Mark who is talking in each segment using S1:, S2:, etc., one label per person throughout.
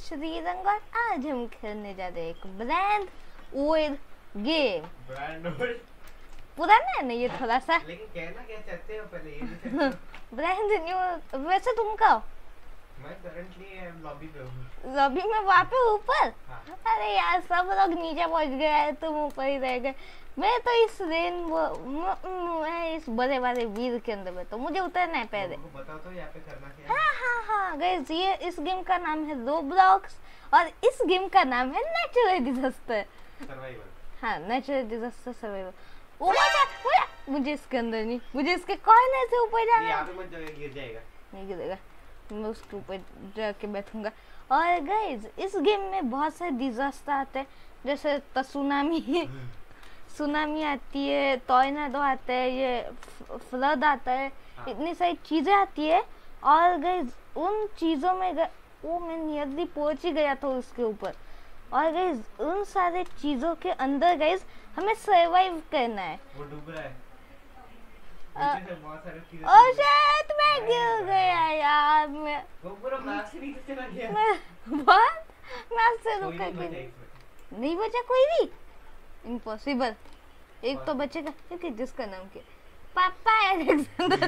S1: श्रीरंग और आज हम खेलने जा रहे हैं एक brand old game.
S2: Brand old
S1: पुराना है ना ये थोड़ा सा,
S2: लेकिन कहना क्या चाहते हो पहले ये
S1: ब्रांड न्यू। वैसे तुम कहो?
S2: मैं करंटली लॉबी पे हूँ।
S1: लॉबी में वहाँ पे ऊपर?
S2: हाँ।
S1: अरे यार सब लोग नीचे पहुँच गए हैं, तुम ऊपर ही रह गए। मैं तो इस मैं इस बड़े वाले वीर के अंदर में, तो मुझे उतरना है पहले।
S2: बताओ तो यहाँ पे करना क्या है?
S1: हाँ गाइस, ये इस गेम का नाम है रोब्लॉक्स और इस गेम का नाम है नेचुरल डिजास्टर
S2: सर्वाइवल।
S1: हाँ, नेचुरल डिजास्टर सर्वाइवल। ओ मुझे इसके अंदर नहीं, मुझे इसके कॉर्नर से ऊपर जाना है।
S2: यहाँ पे मत जाओ, गिर जाएगा।
S1: नहीं गिरेगा, मैं उसके ऊपर जाके बैठूंगा। और गाइस इस गेम में बहुत सारे डिजास्टर आते हैं, जैसे सुनामी सुनामी आती है, टॉर्नेडो आता है, ये फ्लड आता है।
S2: हाँ।
S1: इतनी सारी चीजें आती है। और गाइस उन चीजों में वो मैं नियरली पहुंच ही गया था उसके ऊपर। और गाइस उन सारे चीजों के अंदर गाइस हमें सरवाइव करना है।
S2: वो डूब रहा है। नीचे से बहुत सारे चीजें।
S1: और शायद मैं गिर गया यार। मैं
S2: वो पूरा मैप से नीचे चला गया।
S1: मैं से
S2: कोई
S1: रुका
S2: नहीं
S1: कि
S2: बचा इसमें।
S1: नहीं बचा कोई भी। इम्पॉसिबल। एक तो बचेगा, क्योंकि जिसका नाम क्या पापा अलेक्जेंडर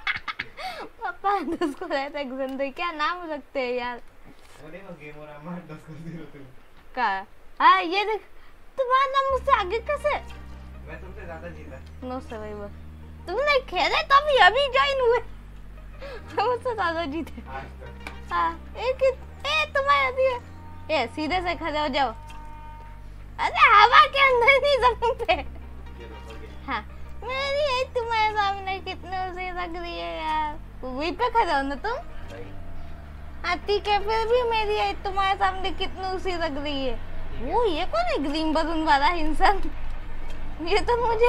S1: पापा उसको रहता अलेक्जेंडर, क्या नाम रखते हैं यार।
S2: अरे वो गेम और हमारा 10 कर दिया तुम
S1: का। हाँ ये देख, तुम्हारा नाम मुझसे आगे कैसे?
S2: मैं तुमसे ज्यादा जीता।
S1: No survivor. तुमने खेले तो अभी ज्वाइन हुए, मुझसे ज्यादा जीते।
S2: आज तक
S1: हाँ एक तुम्हारा दिया। ये सीधे से खड़े हो जाओ। अरे हवा के अंदर नहीं, जमीन पे।
S2: ये लो, हो गया।
S1: हाँ मेरी ये तुम्हारे सामने कितने उसे लग रही है यार। वहीं पे खड़े हो ना तुम।
S2: भाई
S1: हाथी के फिर भी मेरी ये तुम्हारे सामने कितनी उसी लग रही है। वो ये कौन है ग्रीन बलून वाला इंसान? ये तो मुझे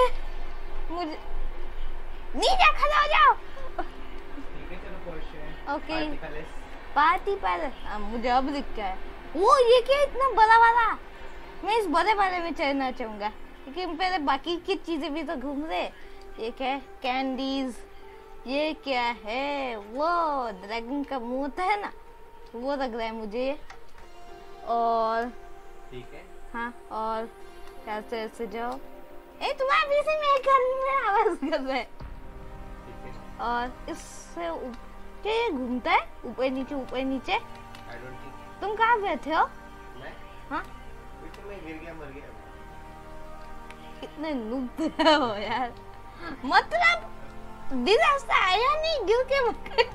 S1: नीचे खड़ा हो जाओ।
S2: ठीक है, चलो पहुंचते हैं।
S1: Okay.
S2: Party palace.
S1: Party palace. मुझे अब दिख क्या है। वो ये क्या इतना बड़ा वाला? मैं इस बड़े वाले में चढ़ना चाहूंगा, क्योंकि पहले बाकी की चीजें भी तो घूम रहे। ये क्या है? कैंडीज। ये क्या है? वो ड्रैगन का मुंह है ना, वो लग रहा है मुझे। और
S2: ठीक है।
S1: हाँ, और ऐसे ऐसे जाओ। तुम्हारे पीछे में करने आवाज कर रहा है।
S2: ठीक है।
S1: और इससे ऊपर घूमता है, ऊपर नीचे ऊपर नीचे।
S2: I don't think.
S1: तुम कहाँ बैठे हो?
S2: मैं
S1: हाँ
S2: पीछे में गिर गया, मर गया।
S1: कितने नूब हो यार। मतलब डिजास्टर आया नहीं, गिर के मर गए।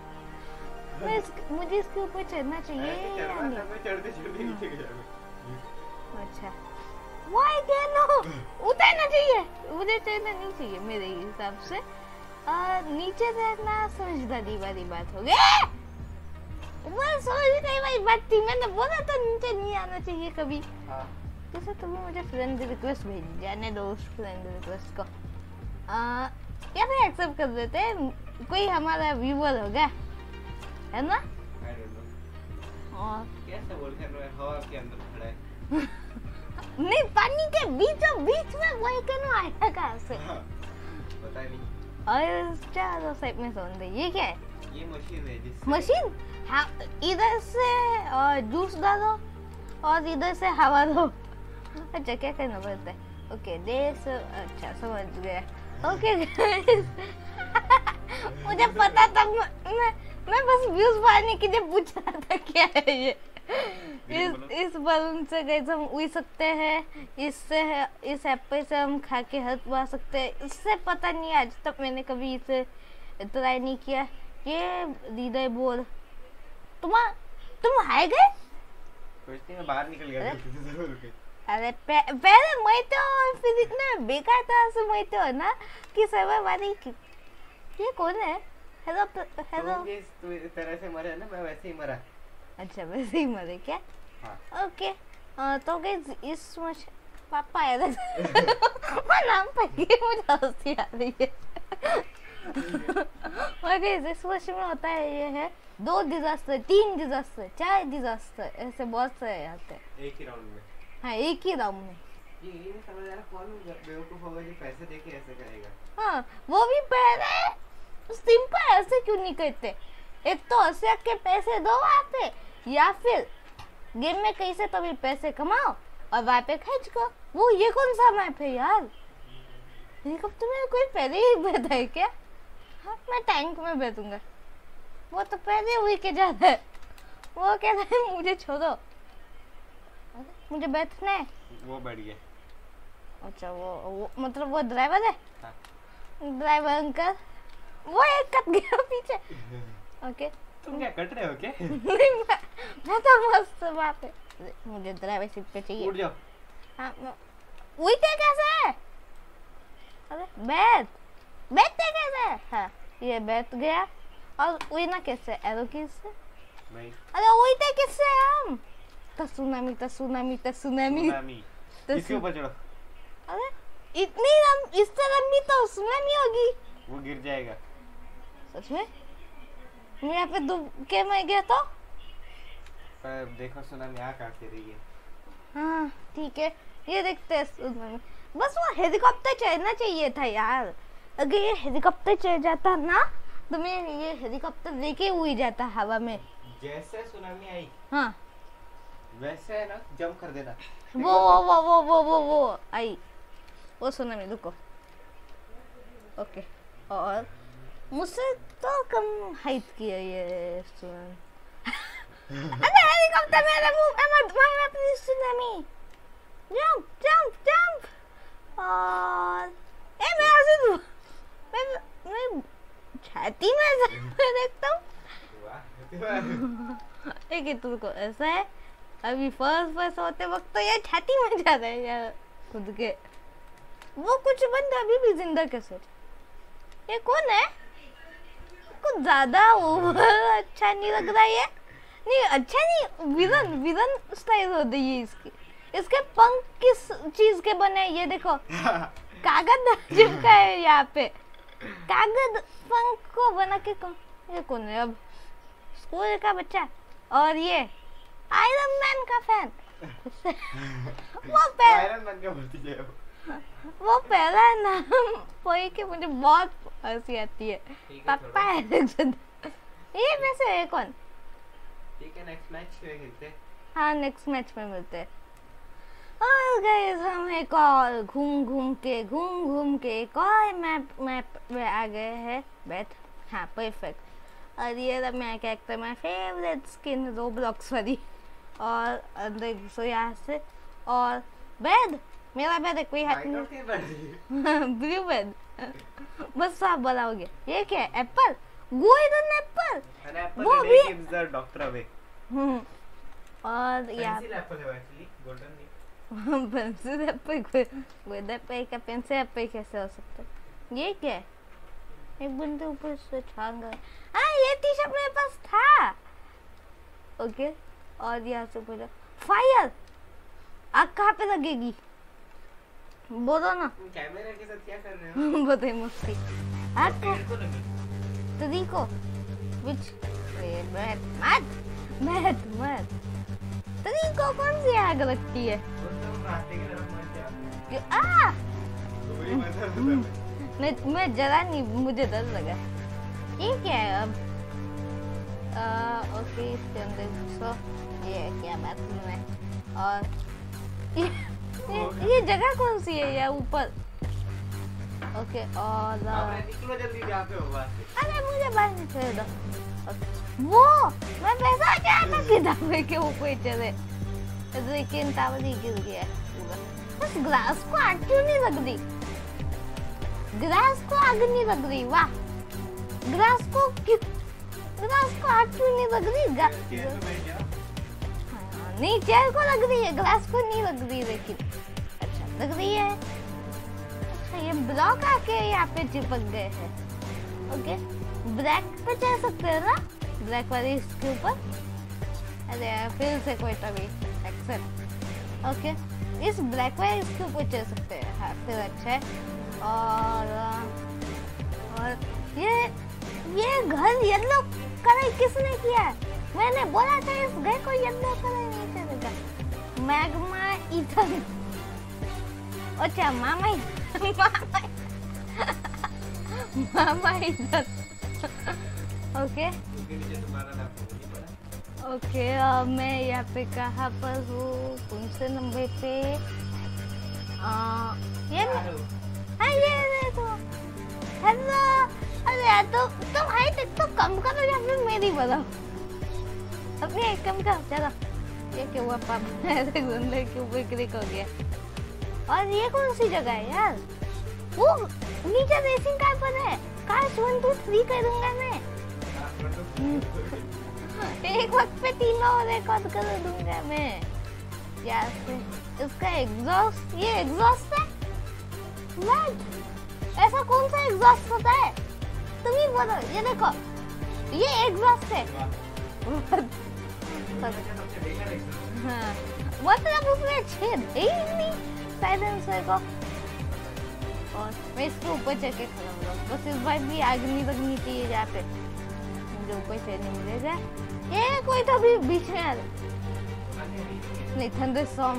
S1: मुझे इसके ऊपर चढ़ना चाहिए
S2: ऐसे
S1: या
S2: चढ़ रहा
S1: नहीं?
S2: था मैं, चढ़ते चढ़ते नीचे गया।
S1: अच्छा वाई कैनो उतरना चाहिए, मुझे चढ़ना नहीं चाहिए मेरे हिसाब से। नीचे रहना समझदारी वाली बात हो गई। मैं समझ नहीं वाली बात थी, मैंने बोला था नीचे नहीं आना चाहिए कभी।
S2: हाँ।
S1: जैसे तुम्हें मुझे फ्रेंड रिक्वेस्ट भेजी, जाने दो उस फ्रेंड रिक्वेस्ट को। क्या फिर एक्सेप्ट कर देते हैं, कोई हमारा व्यूअर होगा, है ना?
S2: I don't know.
S1: और
S2: कैसे बोल कर रहा है, हवा के अंदर खड़ा है।
S1: नहीं, पानी के बीचों बीच में वही क्यों आया कहाँ से?
S2: पता नहीं।
S1: और चारों साइड में सौंदर्य। ये क्या है?
S2: ये मशीन है जिससे
S1: मशीन। हाँ, इधर से जूस डालो और इधर से हवा दो। अच्छा क्या करना पड़ता है? ओके देश, अच्छा समझ गया। ओके मुझे पता था। मैं बस व्यूज पाने के लिए पूछ रहा था क्या है ये। इस बलून से गए हम उड़ सकते हैं, इससे इस एप्पल से हम खा के हेल्थ बढ़ा सकते हैं। इससे पता नहीं, आज तक मैंने कभी इसे ट्राई नहीं किया। ये लीडर बोल तुम हार गए?
S2: सोचते हैं बाहर निकल गया जरूर के।
S1: अरे पहले मैं तो फिर इतना बेकार तरह से मैं तो ना कि सर्वर वाली ये कौन है? Hello hello.
S2: तू इस तरह से मरा ना, मैं वैसे ही मरा।
S1: अच्छा वैसे ही मरे क्या?
S2: हाँ।
S1: ओके। तो गाइस इस पापा है मैं नाम पर ही मुझे हंसी आ रही है। और गाइस इस वर्ष में होता है ये है 2 डिजास्टर, 3 डिजास्टर, 4 डिजास्टर, ऐसे बहुत सारे आते हैं
S2: एक ही राउंड में।
S1: हाँ, एक ही राउंड में।
S2: ये नहीं समझ आ रहा कौन बेवकूफ होगा जो पैसे देके ऐसे करेगा।
S1: हाँ वो भी पहले सिंपल, ऐसे क्यों नहीं करते? एक तो 80 के पैसे दो वहाँ पे, या फिर गेम में कैसे तो भी पैसे कमाओ और वहाँ पे खर्च करो। वो ये कौन सा मैप है यार? हेलीकॉप्टर में कोई पहले ही बैठा है क्या? हाँ मैं टैंक में बैठूंगा। वो तो पहले हुई के जाता है। वो कहता है मुझे छोड़ो, मुझे बैठना है।
S2: वो बैठ गया।
S1: अच्छा वो मतलब वो ड्राइवर है।
S2: हाँ।
S1: ड्राइवर अंकल वो एक कट गया पीछे। ओके
S2: तुम क्या कट रहे हो क्या?
S1: नहीं मैं तो मस्त वहाँ पे। मुझे ड्राइवर सीट पे चाहिए।
S2: उठ जाओ।
S1: हाँ उठे कैसे है? अरे बैठते कैसे? हाँ ये बैठ गया। और उड़ना कैसे? एरो कीज से।
S2: नहीं।
S1: अरे उड़ते किससे हम? तसुनामी तसुनामी तसुनामी।
S2: इसके ऊपर चढ़ो।
S1: अरे इससे लंबी तो सुनामी होगी।
S2: वो गिर जाएगा।
S1: सच में? मैं यहाँ पे डूब के मैं गया तो?
S2: पर देखो सुनामी आ कहाँ से रही है।
S1: हाँ ठीक है ये देखते हैं सुनामी। बस वो हेलीकॉप्टर चढ़ना चाहिए था यार। अगर ये हेलीकॉप्टर चढ़ जाता ना तो मैं ये हेलीकॉप्टर लेके उड़ जाता हवा में।
S2: जैसे सुनामी आई
S1: हाँ
S2: वैसे है ना जंप कर देना।
S1: वो आई वो सुनामी। रुको ओके। और मुझसे तो कम हाइट की है ये सुनामी। अरे हेलीकॉप्टर मेरे मुंह में मत मार अपनी सुनामी। Jump jump jump. और ए मैं ऐसे दूँ मैं छाती में देखता हूँ। एक तुमको ऐसा है अभी फर्स्ट होते वक्त तो ये छाती में जा रहा है यार खुद के। वो कुछ बंदा अभी भी जिंदा कैसे? ये कौन है? कुछ ज्यादा अच्छा नहीं लग रहा है। नहीं अच्छा नहीं, विलन स्टाइल हो रही है इसकी। इसके पंख किस चीज के बने हैं ये देखो। कागज चिपका है यहाँ पे। कागज पंख को बना के ये कौन है? अब स्कूल का बच्चा। और ये आयरन मैन का फैन।
S2: आयरन मैन का भतीजा है
S1: वो पहला नाम वही के मुझे बहुत हंसी आती है। पापा ये वैसे है कौन?
S2: ठीक है नेक्स्ट मैच में खेलते हैं।
S1: हाँ नेक्स्ट मैच में मिलते हैं। और गाइस हम एक और घूम घूम के एक और मैप में आ गए हैं। बैठ हाँ परफेक्ट। और ये रहा मेरा character, my favourite skin Roblox वाली। और अंदर घुसो यहाँ से। और बेड मेरा बेड है कोई हाथ नहीं। ब्लू बेड बस आप बनाओगे। ये क्या है? Apple golden apple. वो भी
S2: डॉक्टर अबे।
S1: और यार
S2: पेंसिल एप्पल है एक्चुअली गोल्डन नहीं।
S1: पेंसिल एप्पल गोल्डन एप्पल का पेंसिल एप्पल कैसे हो सकता है? ये क्या है? एक बंदे ऊपर से छांग गया। हाँ ये टी शर्ट मेरे पास था। ओके और यहाँ से पूछा फायर आग कहाँ पे लगेगी बोलो ना।
S2: कैमरे के साथ क्या कर रहे हो?
S1: बताइए मुझसे। आग को तरीको विच मत तरीको कौन सी आग लगती है? मैं जरा नहीं मुझे डर लगा। ये क्या है अब? ओके इसके अंदर ये क्या बाथरूम है? और ये जगह कौन सी है यार ऊपर? ओके और
S2: निकलो जल्दी यहाँ पे हो बात।
S1: अरे मुझे बाहर निकल दो। वो मैं पैसा क्या था किताबें के ऊपर चले लेकिन टावर ही गिर गया। बस ग्लास को आग क्यों नहीं लग रही? ग्लास को आग नहीं लग रही। वाह ग्लास को आग क्यों नहीं लग रही? नहीं चेयर को लग रही है ग्लास को नहीं लग रही। लेकिन अच्छा लग रही है। अच्छा ये ब्लॉक आके यहाँ पे चिपक गए हैं। ओके ब्लैक पे चढ़ सकते हैं ना? ब्लैक वाली इसके ऊपर। अरे फिर से कोई तभी एक्सेप्ट। ओके इस ब्लैक वाली इसके ऊपर चढ़ सकते हैं। हाँ फिर अच्छा है। और ये घर येलो कलर किसने किया है? मैंने बोला था इस घर को येलो कलर नहीं चलेगा। मैग्मा इथन। अच्छा मामा इथन। ओके ओके, मैं यहाँ पे कहाँ पर हूँ? कौन से नंबर पे? ये हाँ ये देखो। हेलो, अरे यार तुम हाइट तो कम करो या फिर मेरी बढ़ाओ। अपनी हाइट कम करो, चलो। ये क्या हुआ पापा? ऐसे गुंडे के ऊपर क्लिक हो गया। और ये कौन सी जगह है यार? वो नीचे रेसिंग कार पर है। काश 1 2 3 करूँगा मैं। एक वक्त पे तीनों रिकॉर्ड कर दूंगा मैं। यार इसका एग्जॉस्ट, ये एग्जॉस्ट है? व्हाट? ऐसा कौन सा एग्जॉस्ट होता है? तुम ही बोलो। ये देखो, ये एग्जॉस्ट है। हाँ, मतलब उसमें छेद है ही नहीं साइलेंसर को। और मैं इसके ऊपर चढ़ के खड़ा हूँ। बस इस बार भी आग नहीं लगनी चाहिए जहाँ पे मुझे ऊपर चढ़ने मिलेगा। ये कोई तो भी बीच में आ रहा। नहीं, थंडरस्टॉर्म।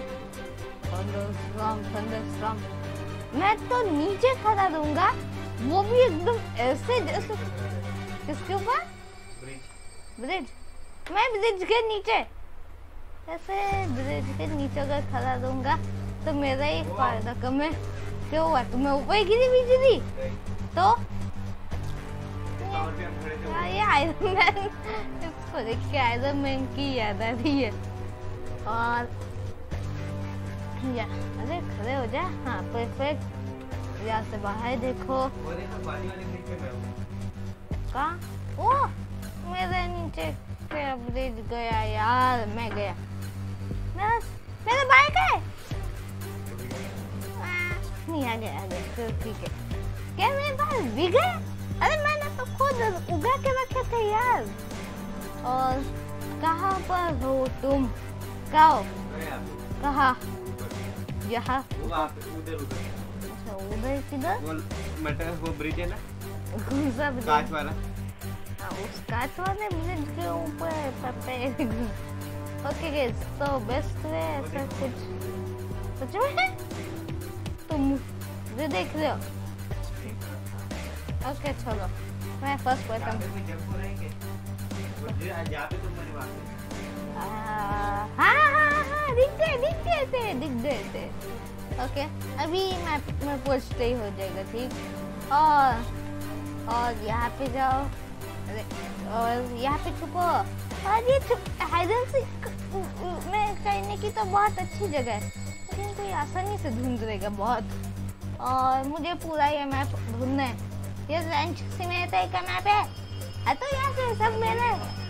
S1: मैं तो नीचे खड़ा दूंगा, वो भी एकदम ऐसे जैसे। किसके ऊपर? ब्रिज। मैं ब्रिज के नीचे ऐसे, ब्रिज के नीचे अगर खड़ा दूंगा तो मेरा ही फायदा कम है। क्यों हुआ? तुम्हें ऊपर गिरी बिजली तो? ये आयरन मैन, इसको देख के आयरन मैन की याद आ रही है। और या अरे खड़े हो जा। हाँ परफेक्ट। यहाँ से बाहर देखो। कहाँ? ओ मेरे नीचे क्या ब्रिज गया यार। मैं गया। मेरा बाइक है। नहीं, आ गया तो ठीक है। क्या मेरे पास भी गए? अरे मैंने तो खुद उगा के रखे थे यार। और कहाँ पर हो तुम? कहाँ? यहाँ? अच्छा, उधर किधर?
S2: वो ब्रिज है ना,
S1: कौन सा ब्रिज?
S2: कांच वाला।
S1: हाँ, उस कांच वाले ब्रिज के ऊपर पप्पे। ओके गाइस, तो बेस्ट है ऐसा कुछ। सच में तुम मुझे देख रहे हो? ओके चलो, मैं फर्स्ट वेलकम। हाँ, दिख गए थे। ओके, अभी मैं पूछते ही हो जाएगा, ठीक। और यहाँ पे जाओ। अरे, और यहाँ पे छुपो। और ये हाइड एंड सीक में करने की तो बहुत अच्छी जगह है, लेकिन कोई आसानी से ढूंढ लेगा बहुत। और मुझे पूरा ये मैप ढूंढना है। ये लंच सिमुलेटर का मैप है। तो यहाँ से सब मेरे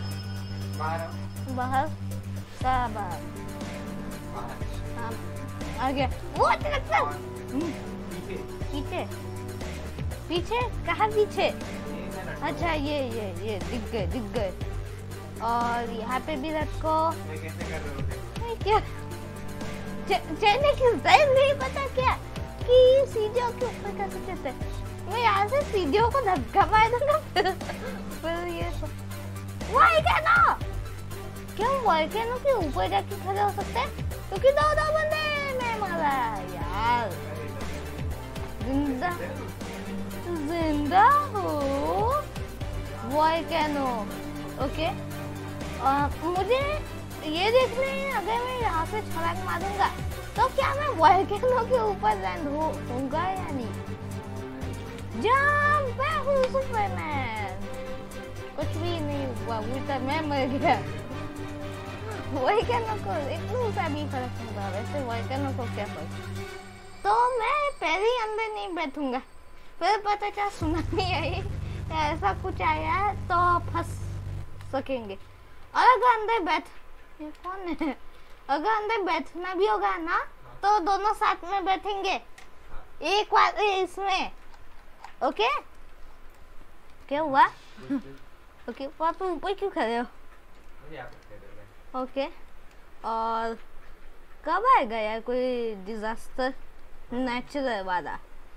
S1: बाहर का बाहर। हाँ, आ गया। वो पीछे कहाँ? पीछे? अच्छा, ये दिख गए। और यहाँ पे भी रखो। क्या चलने की स्टाइल नहीं पता क्या कि सीढ़ियों के ऊपर कैसे चलते। मैं यहाँ से सीढ़ियों को धक्का मार दूंगा फिर ये वॉल्केनो। क्यों वॉल्केनो के ऊपर जाके खड़े हो सकते हैं? क्योंकि दो बंदे मैं मारा यार। जिंदा हो वॉल्केनो। ओके, मुझे ये देखना है अगर मैं यहाँ से छलांग मारूंगा तो क्या मैं वॉल्केनो के ऊपर लैंड होऊंगा या नहीं। जंप! मैं हूँ सुपरमैन। कुछ भी नहीं हुआ, उल्टा मैं मर गया। वॉल्केनो को इतना सा भी फर्क नहीं पड़ा। वैसे वॉल्केनो को क्या फर्क? तो मैं पहले ही अंदर नहीं बैठूंगा, फिर पता चला सुनामी आई या ऐसा कुछ आया तो फंस सकेंगे। और अगर अंदर ये कौन है? अगर अंदर बैठना भी होगा ना तो दोनों साथ में बैठेंगे एक बार इसमें। ओके, क्या हुआ? ओके, पापा ऊपर क्यों खड़े हो? ओके, और कब आएगा यार कोई डिजास्टर? नेचुरल वाला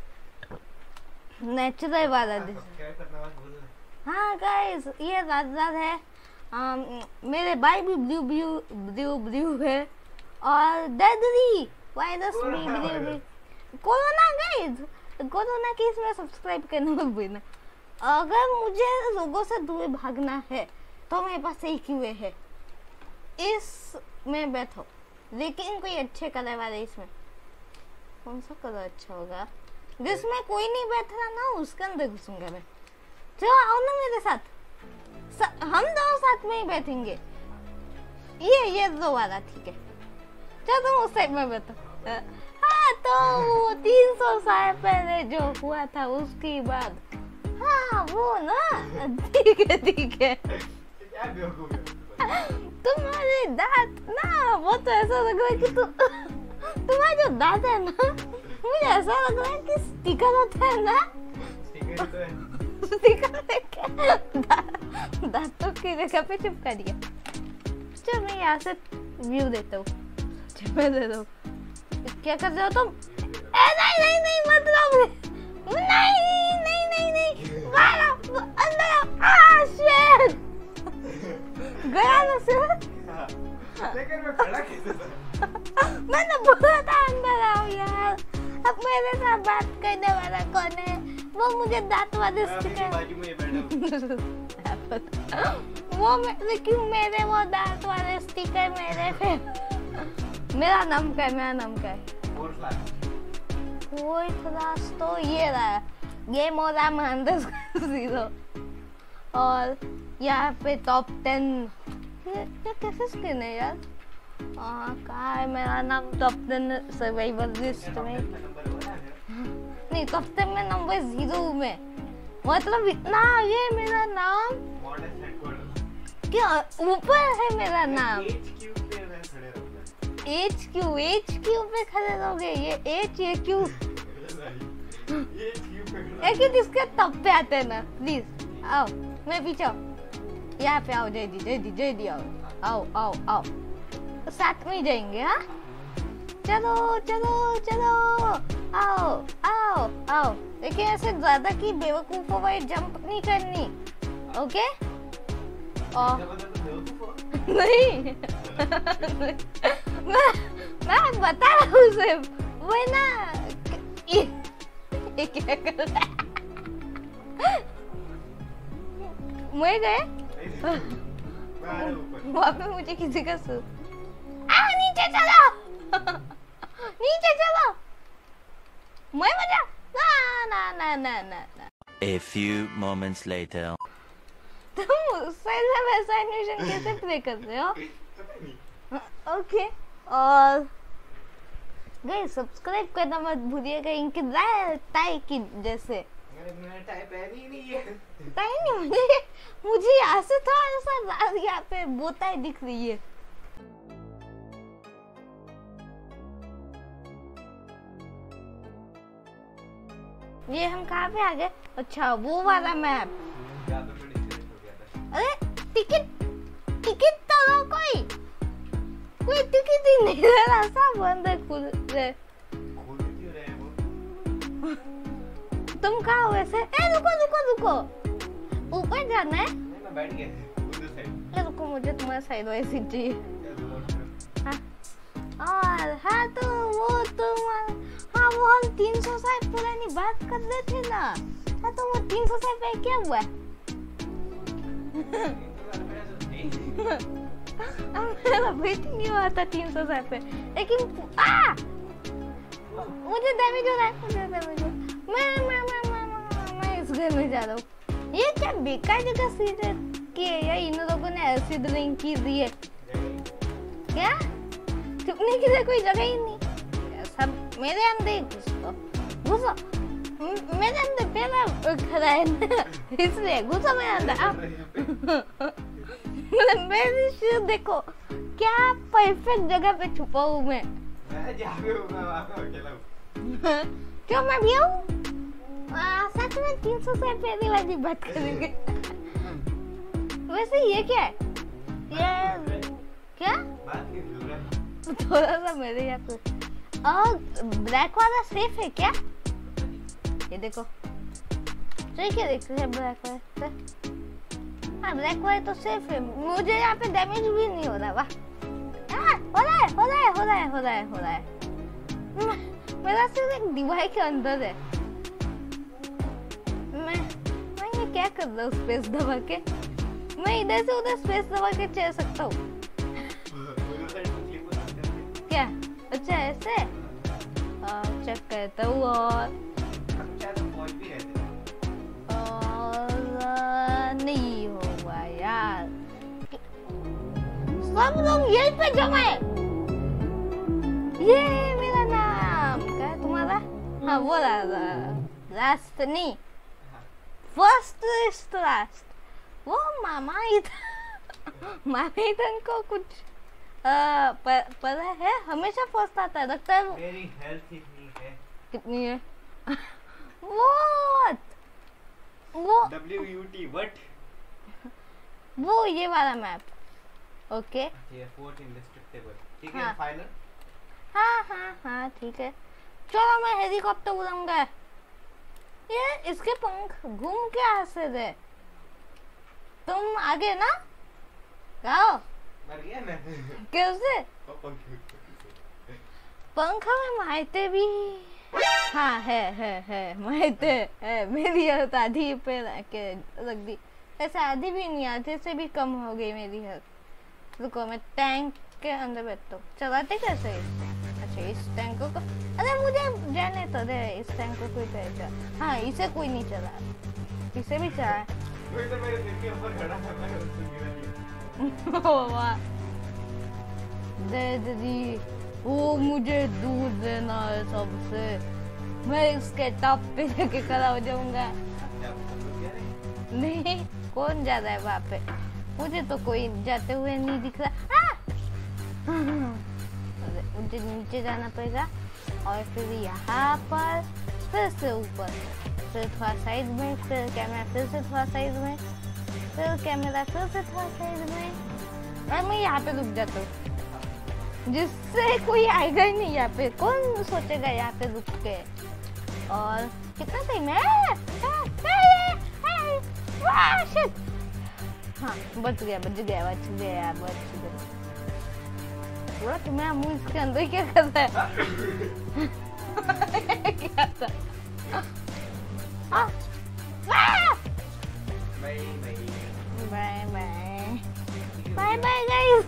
S1: हाँ गाइस, ये रात है। मेरे भाई भी ब्लू है और डेडली वायरस भी blue. Corona guys, corona case में सब्सक्राइब करना मत भूलना। अगर मुझे लोगों से दूर भागना है तो मेरे पास एक ही वे है, इसमें बैठो, लेकिन कोई अच्छे कलर वाले। इसमें कौन सा कलर अच्छा होगा जिसमें कोई नहीं बैठ रहा ना, उसके अंदर घुसूंगा मैं। चलो आओ ना मेरे साथ, हम दोनों साथ में ही बैठेंगे। ये दो वाला ठीक है। चलो तुम उस साइड में बैठो। हाँ तो वो 300 साल पहले जो हुआ था उसकी बात, हाँ वो ना, ठीक है ठीक है। तुम्हारे दांत ना, वो तो ऐसा लग रहा है कि तुम्हारा जो दांत है ना, मुझे ऐसा लग रहा है कि स्टिकर होता है ना, स्टिकर दांतों की जगह पे चिपका दिया। चल मैं यहाँ से व्यू देता हूँ, मैं दे दो। क्या कर रहे हो तुम? नहीं नहीं मत लो, नहीं बाहर अंदर आओ। शिट, गया ना सर।
S2: लेकिन मैं खड़ा कैसे था?
S1: मैंने बोला था अंदर आओ यार। अब मेरे साथ बात करने वाला कौन है? वो मुझे दांत वाले स्टिकर,
S2: बाजू में बैठा
S1: वो लेकिन मेरे वो दांत वाले स्टिकर मेरे पे। मेरा नाम क्या है? कोई क्लास तो ये रहा, गेम हो रहा महेंद्र 0। और यहाँ पे टॉप 10, ये कैसे स्क्रीन है यार? कहाँ है मेरा नाम टॉप 10 सर्वाइवल लिस्ट में? नहीं, टॉप 10 में नंबर 0 में, मतलब इतना आगे मेरा नाम। क्या ऊपर है मेरा नाम? HQ पे खड़े रहोगे? ये H ये Q एक ही जिसके टॉप पे आते हैं ना। प्लीज आओ, मैं पीछे, यहाँ पे आओ। जय दी आओ, साथ में ही जाएंगे। हाँ चलो आओ। लेकिन ऐसे ज्यादा की बेवकूफों वाली जंप नहीं करनी, ओके? नहीं मैं बता रहा हूँ सिर्फ, वो है ना, ये क्या कर रहा है? मैं गए वहाँ पे मुझे किसी का नीचे चलो मैं मजा ना।
S3: A few moments later.
S1: तुम वैसा एनिमेशन कैसे प्ले करते हो? ओके, और गाइस सब्सक्राइब करना मत भूलिएगा, इनके टाई की जैसे। टाई नहीं, मुझे यहाँ से थोड़ा सा यहाँ पे बोताई दिख रही है। ये हम कहाँ पे आ गए? अच्छा वो वाला मैप। अरे टिकट तो लो, कोई टिकट ही नहीं दे रहा, सब बंद है, खुल रहे। तुम कहाँ हो वैसे? रुको, ऊपर जाना है।
S2: मैं बैठ गया उधर साइड।
S1: रुको, मुझे तुम्हारा साइड वाइज सीट चाहिए। और हाँ तो वो वो हम 300 साल पुरानी बात कर रहे थे ना। हाँ तो वो 300 साल पहले क्या हुआ? मेरा वेट नहीं हुआ था 300 साल पे, लेकिन मुझे डैमेज हो रहा है। मैं इस घर में जा रहा हूँ। ये क्या बेकार जगह सीट की है या इन लोगों ने एसिड रिंग की दी है क्या? छुपने की कोई जगह ही नहीं, सब मेरे अंदर ही घुसो। मेरे अंदर पहला खड़ा है ना, इसलिए घुसो मेरे अंदर। मेरी शूज देखो, क्या परफेक्ट जगह पे छुपा हूँ मैं। क्यों मैं भी आऊँ? सच में 300 से पहले वाली बात करेंगे। वैसे ये क्या है? ये क्या? थोड़ा सा मेरे यहाँ पे ब्लैक वाला सेफ है क्या? ये देखो, तो क्या देख रहे हैं ब्लैक वाला? हाँ ब्लैक वाला तो सेफ है, मुझे यहाँ पे डैमेज भी नहीं हो रहा। वाह, हो रहा है। मेरा सिर्फ एक दीवार के अंदर है। मैं ये क्या कर रहा हूँ स्पेस दबा के? मैं इधर से उधर स्पेस दबा के चल सकता हूँ। अच्छा ऐसे चेक करता हूँ और नहीं होगा यार, सब लोग यहीं पे जमा है। ये मेरा नाम क्या है तुम्हारा? हाँ वो लास्ट नहीं, फर्स्ट लिस्ट लास्ट, वो मामा इधन को कुछ पता है, हमेशा फर्स्ट आता है लगता है।
S2: मेरी हेल्थ इतनी है।
S1: कितनी है? वो
S2: WUT what?
S1: वो ये वाला मैप। ओके
S2: ये फोर्थ इंडिस्ट्रिक्टेबल, ठीक
S1: हाँ।
S2: है फाइनल।
S1: हाँ ठीक है, चलो मैं हेलीकॉप्टर उड़ाऊंगा। ये इसके पंख घूम के ऐसे दे, तुम आगे ना गाओ।
S2: मर गया मैं।
S1: कैसे पंख में मारते भी? हाँ है मारते है। मेरी हेल्थ आधी पे रख दी, ऐसे आधी भी नहीं, आधे से भी कम हो गई मेरी हेल्थ। रुको मैं टैंक के अंदर बैठता हूँ। चलाते कैसे इसको? अच्छा इस टैंक को, अरे मुझे जाने तो दे, इस टैंक को कोई पहचान। हाँ इसे कोई नहीं चला, इसे भी चला।
S2: कोई तो मेरे सिर के ऊपर खड़ा था, मैं उससे गिरा दिया।
S1: वाह दीदी, वो मुझे दूर देना है सबसे, मैं इसके टॉप पे लेके खड़ा हो जाऊंगा। नहीं कौन जा रहा है वहाँ पे? मुझे तो कोई जाते हुए नहीं दिख रहा। मुझे नीचे जाना पड़ेगा और फिर यहाँ पर फिर से ऊपर, फिर थोड़ा साइड में, फिर कैमरा फिर से थोड़ा साइड में, फिर कैमरा फिर से थोड़ा साइड में, और मैं यहाँ पे रुक जाता हूँ, जिससे कोई आएगा ही नहीं यहाँ पे। कौन सोचेगा यहाँ पे रुक के? और कितना टाइम है? हाँ बच गया। पूरा तुम्हें मुंह इसके अंदर क्या कर रहा है? क्या था? Bye bye guys.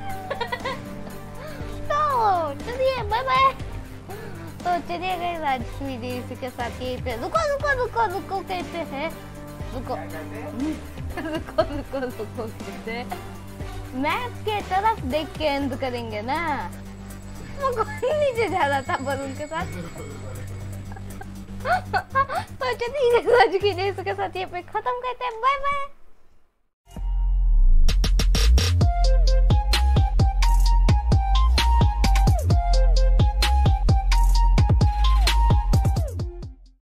S1: तो चलिए बाय बाय। तो चलिए गाइस आज की वीडियो इसी के साथ यहीं पे रुको कहते हैं, रुको कहते हैं, मैप के तरफ देख के एंड करेंगे ना। वो कौन नीचे जा रहा था बलून के साथ? तो चलिए आज की वीडियो इसके साथ ये पे खत्म करते हैं। Bye bye.